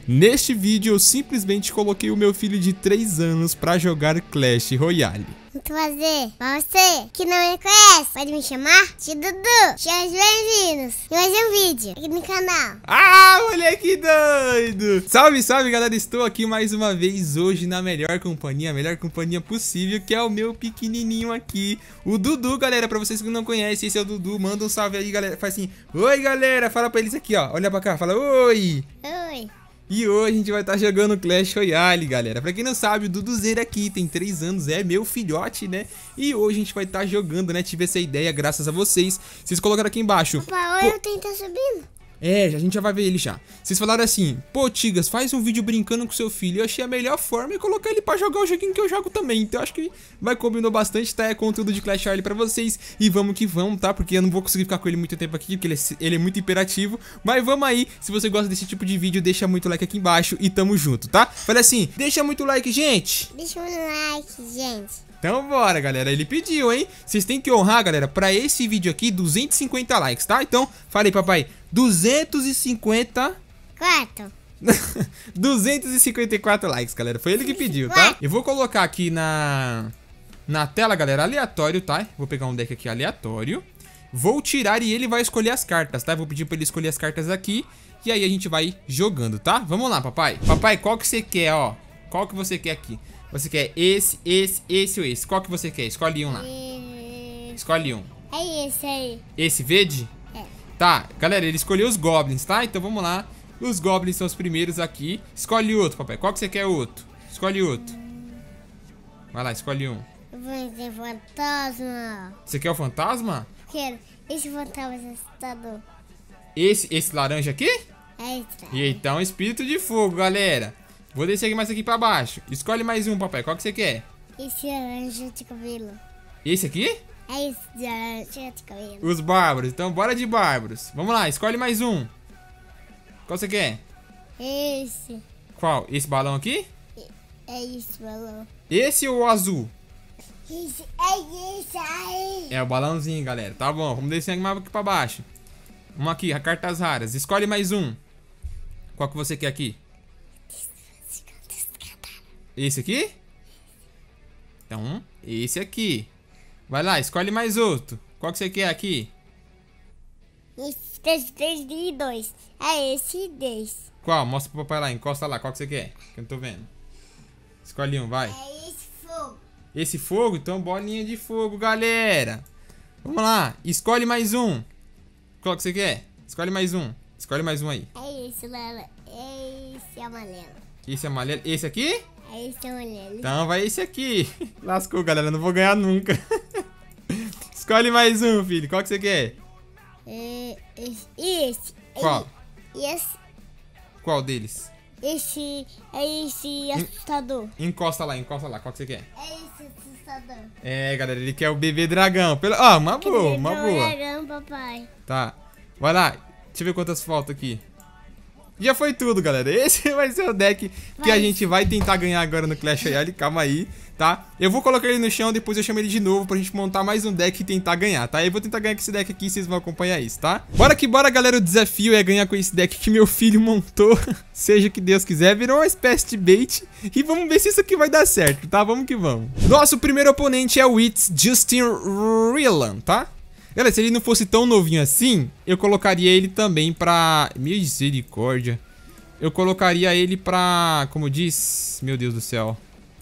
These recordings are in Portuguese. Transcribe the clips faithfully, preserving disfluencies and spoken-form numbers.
Neste vídeo eu simplesmente coloquei o meu filho de três anos pra jogar Clash Royale. Vou fazer pra você que não me conhece, pode me chamar de Dudu. Sejam bem-vindos em mais um vídeo aqui no canal. Ah, moleque doido! Salve, salve, galera! Estou aqui mais uma vez hoje na melhor companhia, a melhor companhia possível, que é o meu pequenininho aqui, o Dudu, galera. Pra vocês que não conhecem, esse é o Dudu. Manda um salve aí, galera. Faz assim, oi, galera. Fala pra eles aqui, ó. Olha pra cá, fala oi. Oi. E hoje a gente vai estar jogando Clash Royale, galera. Pra quem não sabe, o Duduzeiro aqui tem três anos, é meu filhote, né? E hoje a gente vai estar jogando, né? Tive essa ideia graças a vocês. Vocês colocaram aqui embaixo. Papai, olha o trem tá subindo. É, a gente já vai ver ele já. Vocês falaram assim, pô, Tigas, faz um vídeo brincando com seu filho. Eu achei a melhor forma é colocar ele pra jogar o joguinho que eu jogo também. Então acho que vai combinar bastante, tá? É conteúdo de Clash Royale pra vocês. E vamos que vamos, tá? Porque eu não vou conseguir ficar com ele muito tempo aqui, porque ele é, ele é muito imperativo. Mas vamos aí, se você gosta desse tipo de vídeo, deixa muito like aqui embaixo e tamo junto, tá? Fala assim, deixa muito like, gente. Deixa um like, gente. Então bora, galera, ele pediu, hein? Vocês têm que honrar, galera, pra esse vídeo aqui, duzentos e cinquenta likes, tá? Então, falei, papai, duzentos e cinquenta... Quatro. duzentos e cinquenta e quatro likes, galera, foi ele que pediu, tá? Eu vou colocar aqui na... na tela, galera, aleatório, tá? Vou pegar um deck aqui aleatório. Vou tirar e ele vai escolher as cartas, tá? Vou pedir pra ele escolher as cartas aqui. E aí a gente vai jogando, tá? Vamos lá, papai. Papai, qual que você quer, ó? Qual que você quer aqui? Você quer esse, esse, esse ou esse? Qual que você quer? Escolhe um lá. E... Escolhe um. É esse aí. Esse verde? É. Tá, galera, ele escolheu os Goblins, tá? Então vamos lá. Os Goblins são os primeiros aqui. Escolhe outro, papai. Qual que você quer outro? Escolhe outro. Vai lá, escolhe um. Eu vou ter fantasma. Você quer o fantasma? Quero. Esse fantasma é assustador. Esse, esse laranja aqui? É esse. E então, espírito de fogo, galera. Vou descer aqui mais aqui pra baixo. Escolhe mais um, papai. Qual que você quer? Esse laranja de cabelo. Esse aqui? É esse de laranja de cabelo. Os bárbaros. Então, bora de bárbaros. Vamos lá, escolhe mais um. Qual você quer? Esse. Qual? Esse balão aqui? É esse balão. Esse ou o azul? Esse é esse aí. É o balãozinho, galera. Tá bom, vamos descer mais aqui pra baixo. Vamos aqui, a cartas raras. Escolhe mais um. Qual que você quer aqui? Esse aqui? Então, esse aqui. Vai lá, escolhe mais outro. Qual que você quer aqui? Esse três, três e dois. É esse desse. Qual? Mostra pro papai lá, encosta lá. Qual que você quer? Que eu não tô vendo. Escolhe um, vai. É esse fogo. Esse fogo? Então, bolinha de fogo, galera. Vamos lá, escolhe mais um. Qual que você quer? Escolhe mais um. Escolhe mais um aí. É esse, Lela. É esse amarelo. Esse amarelo. Esse aqui? É esse amarelo. Então vai esse aqui. Lascou, galera. Não vou ganhar nunca. Escolhe mais um, filho. Qual que você quer? É esse. Esse. Qual? Esse. Qual deles? Esse. É esse assustador. Encosta lá, encosta lá. Qual que você quer? É esse assustador. É, galera. Ele quer o bebê dragão. Pelo... Ah, uma boa, uma boa. Dragão, papai. Tá. Vai lá. Deixa eu ver quantas faltam aqui. Já foi tudo, galera. Esse vai ser o deck que Vai. a gente vai tentar ganhar agora no Clash Royale. Calma aí, tá? Eu vou colocar ele no chão, depois eu chamo ele de novo pra gente montar mais um deck e tentar ganhar, tá? Eu vou tentar ganhar com esse deck aqui e vocês vão acompanhar isso, tá? Bora que bora, galera. O desafio é ganhar com esse deck que meu filho montou. Seja o que Deus quiser. Virou uma espécie de bait. E vamos ver se isso aqui vai dar certo, tá? Vamos que vamos. Nosso primeiro oponente é o It's Justin Rieland, tá? Galera, se ele não fosse tão novinho assim, eu colocaria ele também pra... Misericórdia. Eu colocaria ele pra... Como diz? Meu Deus do céu.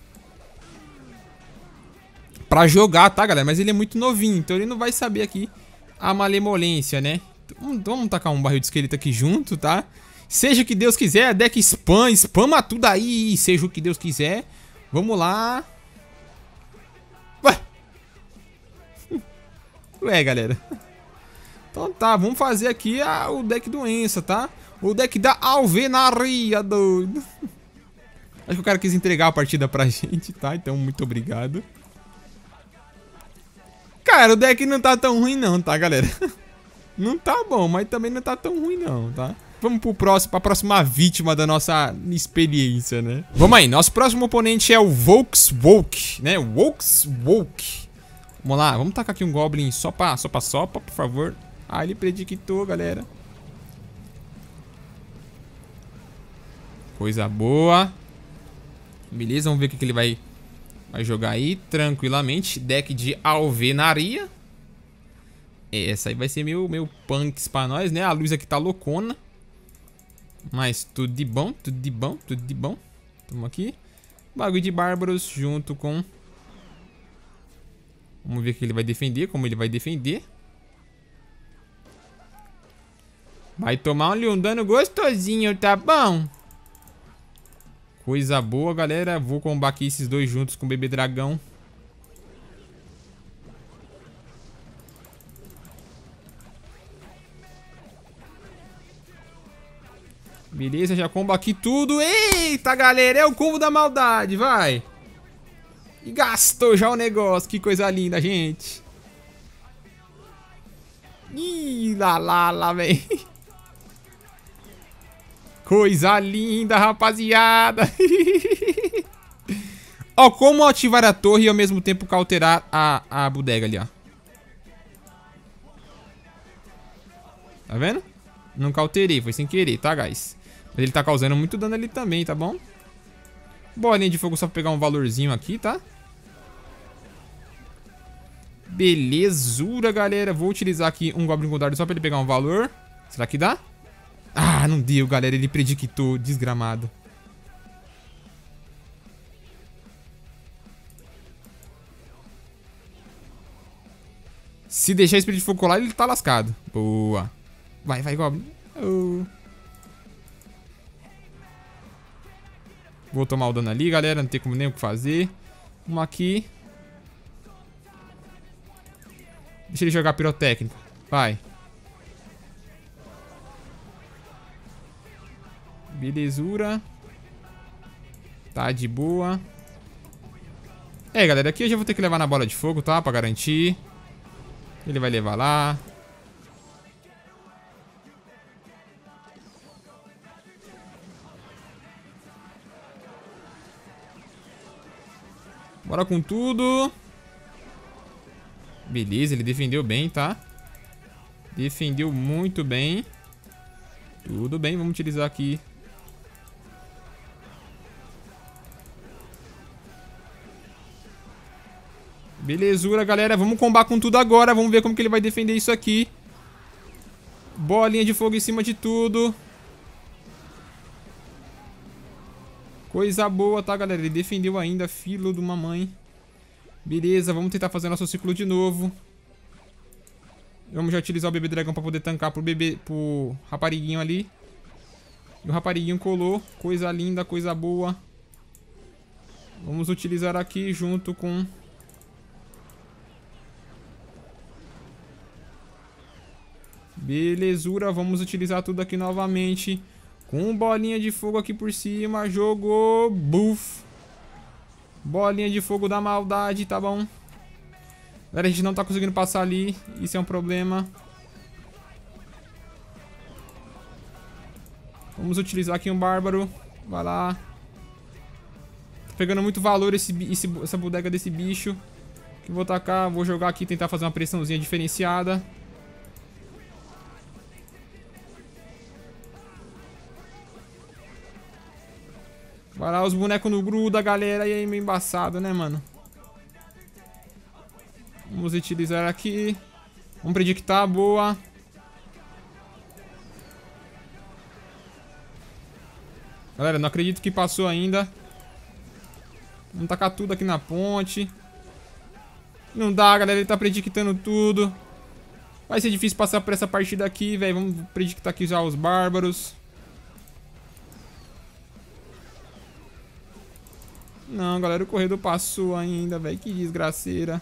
Pra jogar, tá, galera? Mas ele é muito novinho, então ele não vai saber aqui a malemolência, né? Então, vamos tacar um barril de esqueleto aqui junto, tá? Seja o que Deus quiser, deck spam, spama tudo aí, seja o que Deus quiser. Vamos lá. Ué. Ué, galera. Então tá, vamos fazer aqui a, o deck doença, tá? O deck da alvenaria, doido. Acho que o cara quis entregar a partida pra gente, tá? Então, muito obrigado. Cara, o deck não tá tão ruim não, tá, galera? Não tá bom, mas também não tá tão ruim não, tá? Vamos pro próximo, pra próxima vítima da nossa experiência, né? Vamos aí, nosso próximo oponente é o Volkswolk, né? Volkswolk. Vamos lá, vamos tacar aqui um Goblin só pra, só pra sopa, por favor. Ah, ele predictou, galera. Coisa boa. Beleza, vamos ver o que, que ele vai, vai jogar aí tranquilamente. Deck de alvenaria. Essa aí vai ser meu, meu punks pra nós, né? A luz aqui tá loucona. Mas tudo de bom, tudo de bom, tudo de bom. Tamo aqui. Bagulho de bárbaros junto com... Vamos ver o que ele vai defender, como ele vai defender. Vai tomar ali um dano gostosinho, tá bom? Coisa boa, galera. Vou combar aqui esses dois juntos com o bebê dragão. Beleza, já combo aqui tudo. Eita, galera, é o combo da maldade, vai. E gastou já o negócio, que coisa linda, gente. Ih, lá, lá, lá, velho. Coisa linda, rapaziada. Ó, como ativar a torre e ao mesmo tempo cauterar a, a bodega ali, ó. Tá vendo? Não cauterei, foi sem querer, tá, guys? Mas ele tá causando muito dano ali também, tá bom? Bolinha de fogo só pra pegar um valorzinho aqui, tá? Belezura, galera. Vou utilizar aqui um Goblin com dardo só pra ele pegar um valor. Será que dá? Ah, não deu, galera. Ele predictou, desgramado. Se deixar Espírito de Fogo colar, ele tá lascado. Boa. Vai, vai, Goblin. Oh. Vou tomar o dano ali, galera. Não tem como nem o que fazer. Uma aqui. Deixa ele jogar pirotécnica. Vai. Belezura. Tá de boa. É, galera, aqui eu já vou ter que levar na bola de fogo, tá? Pra garantir. Ele vai levar lá. Bora com tudo. Beleza, ele defendeu bem, tá? Defendeu muito bem. Tudo bem, vamos utilizar aqui. Belezura, galera. Vamos combar com tudo agora. Vamos ver como que ele vai defender isso aqui. Bolinha de fogo em cima de tudo. Coisa boa, tá, galera? Ele defendeu ainda, filho de uma mãe. Beleza, vamos tentar fazer nosso ciclo de novo. Vamos já utilizar o bebê dragão pra poder tancar pro bebê, pro rapariguinho ali. E o rapariguinho colou. Coisa linda, coisa boa. Vamos utilizar aqui junto com... Belezura, vamos utilizar tudo aqui novamente. Com bolinha de fogo aqui por cima. Jogou. Buf. Bolinha de fogo da maldade, tá bom? Galera, a gente não tá conseguindo passar ali. Isso é um problema. Vamos utilizar aqui um bárbaro. Vai lá. Tá pegando muito valor esse, esse, essa bodega desse bicho. Que vou tacar. Vou jogar aqui e tentar fazer uma pressãozinha diferenciada. Vai lá, os bonecos no gruda, galera. E aí, meio embaçado, né, mano? Vamos utilizar aqui. Vamos predictar, boa. Galera, não acredito que passou ainda. Vamos tacar tudo aqui na ponte. Não dá, galera. Ele tá predictando tudo. Vai ser difícil passar por essa partida aqui, velho. Vamos predictar aqui já os bárbaros. Não, galera, o corredor passou ainda, velho. Que desgraceira.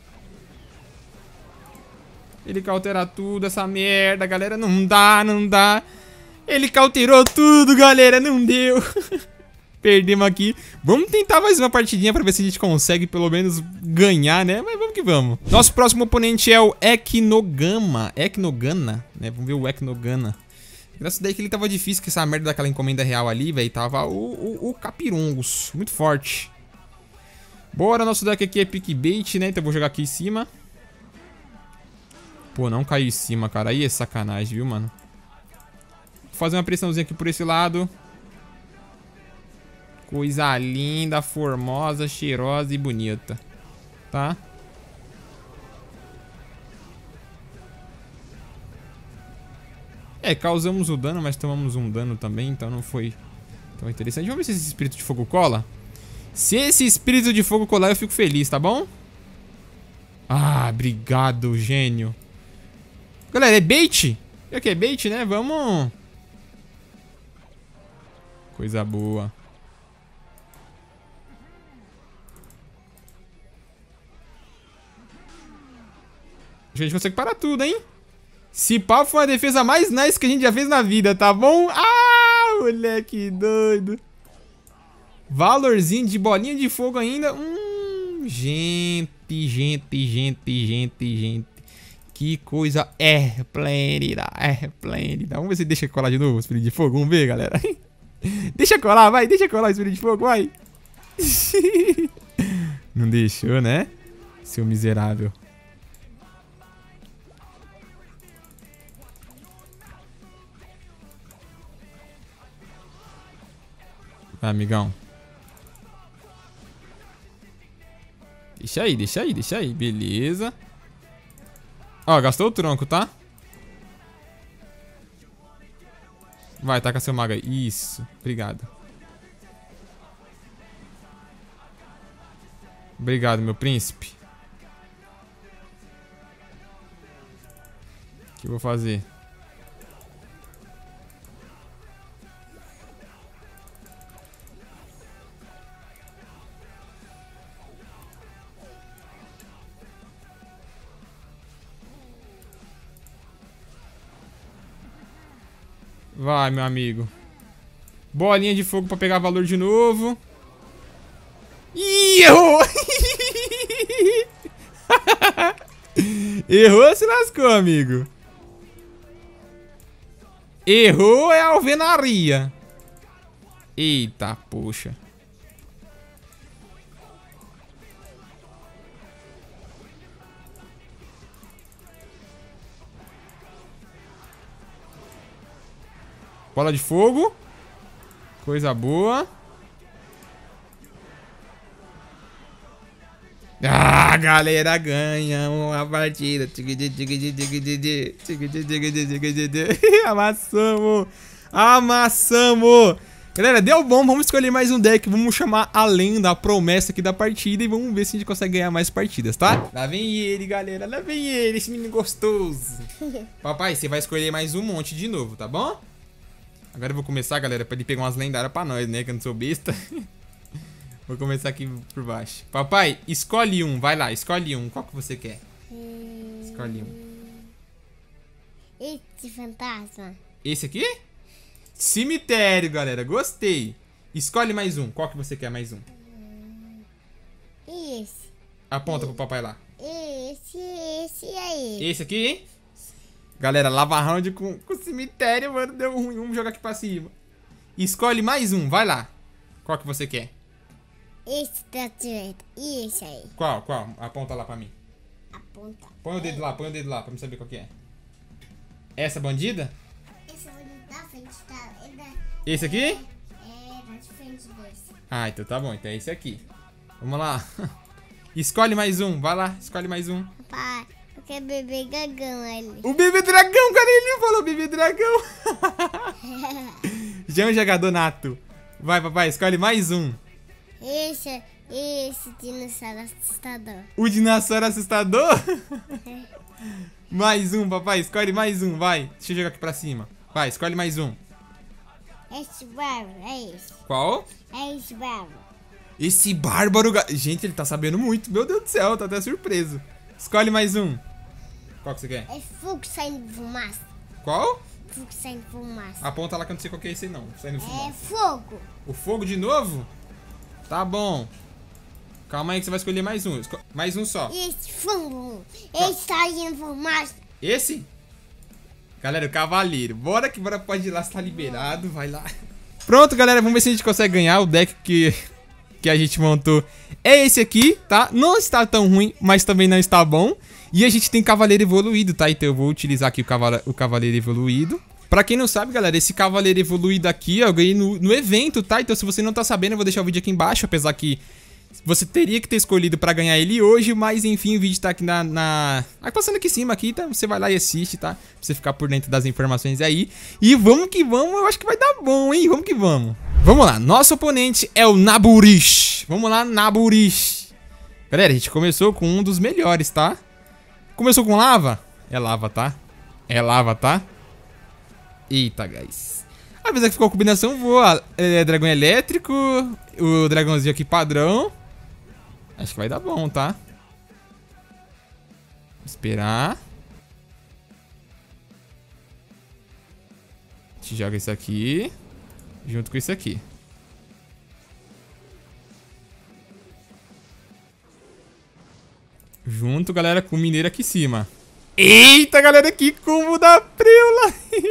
Ele cauterar tudo, essa merda, galera. Não dá, não dá. Ele cauterou tudo, galera. Não deu. Perdemos aqui. Vamos tentar mais uma partidinha pra ver se a gente consegue pelo menos ganhar, né? Mas vamos que vamos. Nosso próximo oponente é o Eknogama. Eknogana, né? Vamos ver o Eknogana. Graças a Deus que ele tava difícil, que essa merda daquela encomenda real ali, velho. Tava o, o, o Capirongos. Muito forte. Bora, nosso deck aqui é pickbait, né? Então eu vou jogar aqui em cima. Pô, não caiu em cima, cara. Aí é sacanagem, viu, mano? Vou fazer uma pressãozinha aqui por esse lado. coisa linda, formosa, cheirosa e bonita. Tá? É, causamos o dano, mas tomamos um dano também, então não foi tão interessante. Vamos ver se esse espírito de fogo cola. Se esse espírito de fogo colar, eu fico feliz, tá bom? Ah, obrigado, gênio. Galera, é bait? É que é bait, né? Vamos... Coisa boa. A gente consegue parar tudo, hein? Se pá, foi uma defesa mais nice que a gente já fez na vida, tá bom? Ah, moleque doido. Valorzinho de bolinha de fogo ainda. Hum, gente, gente, gente, gente, gente. Que coisa esplêndida, esplêndida. Vamos ver se deixa colar de novo o espírito de fogo. Vamos ver, galera. Deixa colar, vai. Deixa colar o espírito de fogo, vai. Não deixou, né? Seu miserável. Vai, amigão. Deixa aí, deixa aí, deixa aí. Beleza. Ó, gastou o tronco, tá? Vai, taca seu mago aí. Isso, obrigado. Obrigado, meu príncipe. O que eu vou fazer? Vai, meu amigo. Bolinha de fogo pra pegar valor de novo. Ih, errou! Errou, se lascou, amigo. Errou é alvenaria. Eita, poxa. Bola de fogo. Coisa boa. Ah, galera, ganha uma partida. Amassamos. Amassamos. Galera, deu bom. Vamos escolher mais um deck. Vamos chamar a lenda, a promessa aqui da partida. E vamos ver se a gente consegue ganhar mais partidas, tá? Lá vem ele, galera. Lá vem ele, esse menino gostoso. Papai, você vai escolher mais um monte de novo, tá bom? Agora eu vou começar, galera, pra ele pegar umas lendárias pra nós, né? Que eu não sou besta. Vou começar aqui por baixo. Papai, escolhe um. Vai lá, escolhe um. Qual que você quer? Hum... Escolhe um. Esse fantasma. Esse aqui? Cemitério, galera. Gostei. Escolhe mais um. Qual que você quer mais um? Hum... Esse. Aponta pro papai lá. Esse, esse aí. Esse aqui, hein? Galera, lava round com, com cemitério, mano. Deu ruim. Vamos jogar aqui pra cima. Escolhe mais um. Vai lá. Qual que você quer? Esse da direita. E esse aí. Qual? Qual? Aponta lá pra mim. Aponta. Põe o dedo lá. Põe o dedo lá pra me saber qual que é. Essa bandida? Esse é o da frente. Tá? É da... Esse aqui? É, é da frente desse. Ah, então tá bom. Então é esse aqui. Vamos lá. Escolhe mais um. Vai lá. Escolhe mais um. Papai. Que bebê dragão ali. O bebê dragão, cara, ele falou bebê dragão. Já é um jogador nato. Vai, papai, escolhe mais um. Esse, esse dinossauro assustador. O dinossauro assustador? Mais um, papai, escolhe mais um, vai. Deixa eu jogar aqui pra cima. Vai, escolhe mais um. Esse bárbaro, é esse. Qual? É esse bárbaro. Esse bárbaro... Gente, ele tá sabendo muito. Meu Deus do céu, tá até surpreso. Escolhe mais um. Qual que você quer? É fogo saindo fumaça. Qual? Fogo saindo fumaça. Aponta lá que eu não sei qual que é esse não. Saindo fumaça. É fogo. O fogo de novo? Tá bom. Calma aí que você vai escolher mais um. Esco... Mais um só. Esse fogo. Esse saindo fumaça. Esse? Galera, o cavaleiro. Bora que bora, pode ir lá, se tá liberado. Vai lá. Pronto, galera. Vamos ver se a gente consegue ganhar o deck que... que a gente montou. É esse aqui, tá? Não está tão ruim, mas também não está bom. E a gente tem cavaleiro evoluído, tá? Então eu vou utilizar aqui o, cavala o cavaleiro evoluído. Pra quem não sabe, galera, esse cavaleiro evoluído aqui, ó, eu ganhei no, no evento, tá? Então se você não tá sabendo, eu vou deixar o vídeo aqui embaixo, apesar que você teria que ter escolhido pra ganhar ele hoje, mas enfim, o vídeo tá aqui na... na... Ah, passando aqui em cima, aqui, tá? Você vai lá e assiste, tá? Pra você ficar por dentro das informações aí. E vamos que vamos, eu acho que vai dar bom, hein? Vamos que vamos. Vamos lá, nosso oponente é o Naburish. Vamos lá, Naburish. Galera, a gente começou com um dos melhores, tá? Começou com lava? É lava, tá? É lava, tá? Eita, guys. Apesar que ficou a combinação boa. É dragão elétrico. O dragãozinho aqui padrão. Acho que vai dar bom, tá? Esperar. A gente joga isso aqui junto com isso aqui. Junto, galera, com o mineiro aqui em cima. Eita, galera, que combo da preula.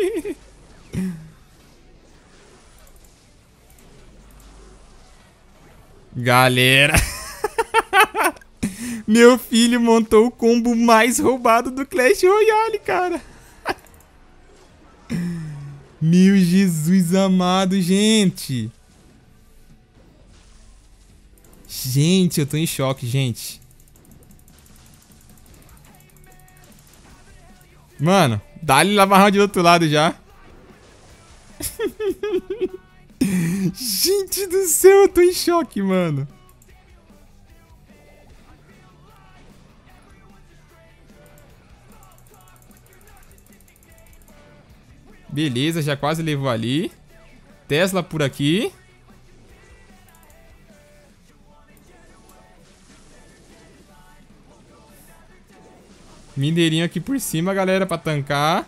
Galera. Meu filho montou o combo mais roubado do Clash Royale, cara. Meu Jesus amado, gente. Gente, eu tô em choque, gente. Mano, dá-lhe lava round do outro lado já. Gente do céu, eu tô em choque, mano. Beleza, já quase levou ali. Tesla por aqui. Mineirinho aqui por cima, galera, pra tancar.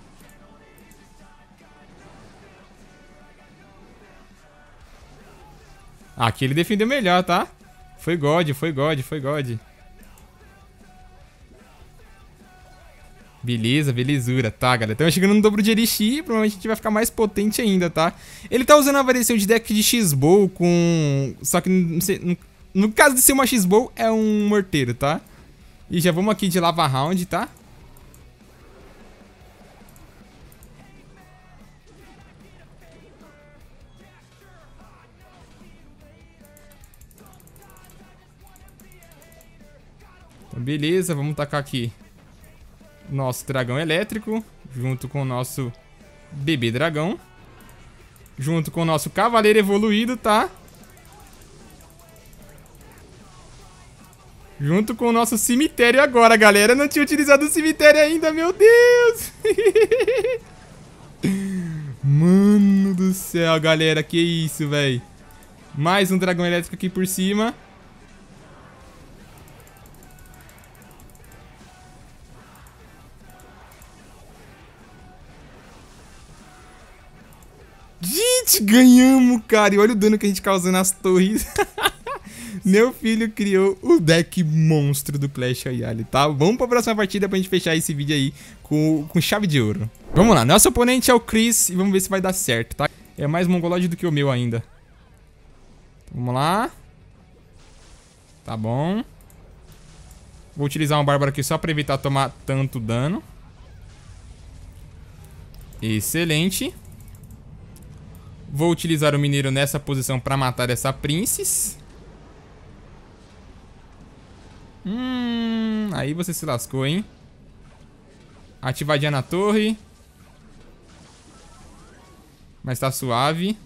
Aqui ele defendeu melhor, tá? Foi God, foi God, foi God. Beleza, belezura, tá, galera? Então chegando no dobro de Elixir, provavelmente a gente vai ficar mais potente ainda, tá? Ele tá usando a variação de deck de X-Bow com... Só que, não sei, no, no caso de ser uma X-Bow, é um morteiro, tá? E já vamos aqui de lava round, tá? Então, beleza, vamos tacar aqui nosso dragão elétrico, junto com o nosso bebê dragão, junto com o nosso cavaleiro evoluído, tá? Junto com o nosso cemitério agora, galera. Eu não tinha utilizado o cemitério ainda, meu Deus! Mano do céu, galera, que isso, velho. Mais um dragão elétrico aqui por cima. Gente, ganhamos, cara. E olha o dano que a gente causou nas torres. Meu filho criou o deck monstro do Clash Royale, tá? Vamos pra próxima partida pra gente fechar esse vídeo aí com, com chave de ouro. Vamos lá, nosso oponente é o Chris e vamos ver se vai dar certo, tá? É mais mongolode do que o meu ainda. Vamos lá. Tá bom. Vou utilizar uma bárbara aqui só pra evitar tomar tanto dano. Excelente. Vou utilizar o mineiro nessa posição pra matar essa princess. Hum, aí você se lascou, hein? Ativadinha na torre. Mas tá suave.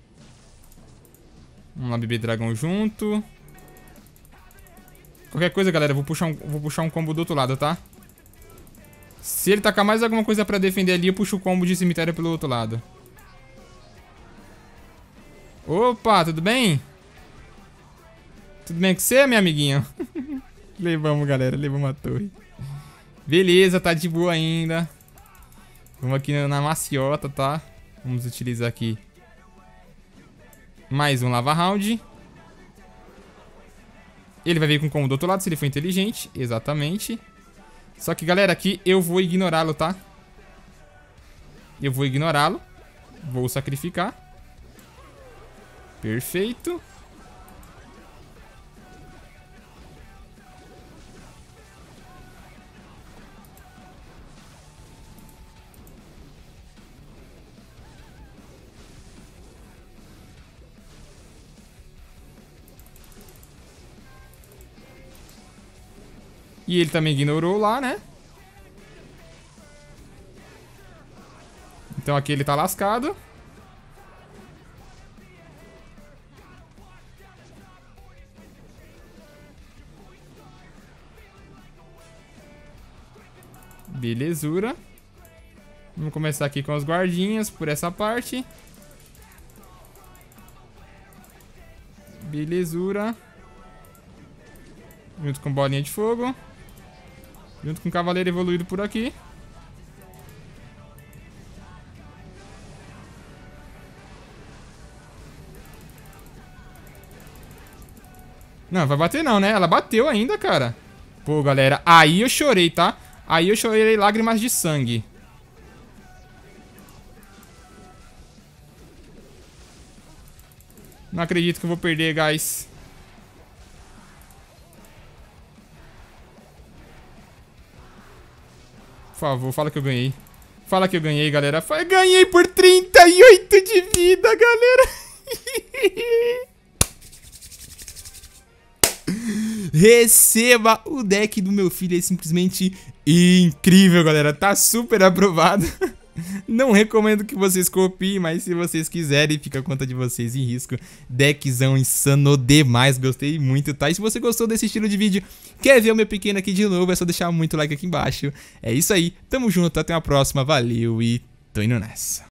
Vamos lá, bebê dragão junto. Qualquer coisa, galera, eu vou puxar um, vou puxar um combo do outro lado, tá? Se ele tacar mais alguma coisa pra defender ali, eu puxo o combo de cemitério pelo outro lado. Opa, tudo bem? Tudo bem com você, meu amiguinho? Levamos, galera, levamos a torre. Beleza, tá de boa ainda. Vamos aqui na maciota, tá? Vamos utilizar aqui mais um lava round. Ele vai vir com combo do outro lado, se ele for inteligente. Exatamente. Só que, galera, aqui eu vou ignorá-lo, tá? Eu vou ignorá-lo. Vou sacrificar. Perfeito. E ele também ignorou lá, né? Então aqui ele tá lascado. Belezura. Vamos começar aqui com os guardinhas por essa parte. Belezura. Junto com bolinha de fogo. Junto com o cavaleiro evoluído por aqui. Não, vai bater não, né? Ela bateu ainda, cara. Pô, galera, aí eu chorei, tá? Aí eu chorei lágrimas de sangue. Não acredito que eu vou perder, guys. Por favor, fala que eu ganhei. Fala que eu ganhei, galera. Ganhei por trinta e oito de vida, galera. Receba o deck do meu filho. É simplesmente incrível, galera. Tá super aprovado. Não recomendo que vocês copiem, mas se vocês quiserem, fica a conta de vocês em risco. Deckzão insano demais, gostei muito, tá? E se você gostou desse estilo de vídeo, quer ver o meu pequeno aqui de novo, é só deixar muito like aqui embaixo. É isso aí, tamo junto, até a próxima, valeu e tô indo nessa.